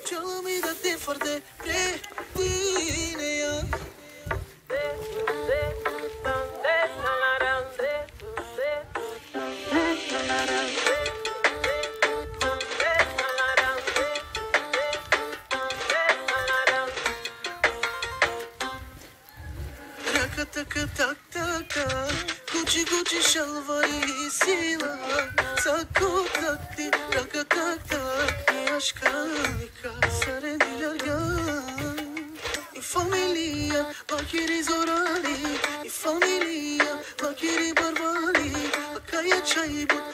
Ce-am dat de foarte bine ea. Taka-taka-tak-taka, Gucci-Gucci şalvarı sila, Sakko-takti, taka-tak-tak, Aşka-nika, saredilerga. I familia, bakiri zorali, I familia, bakiri barbali, Akaya çayı bu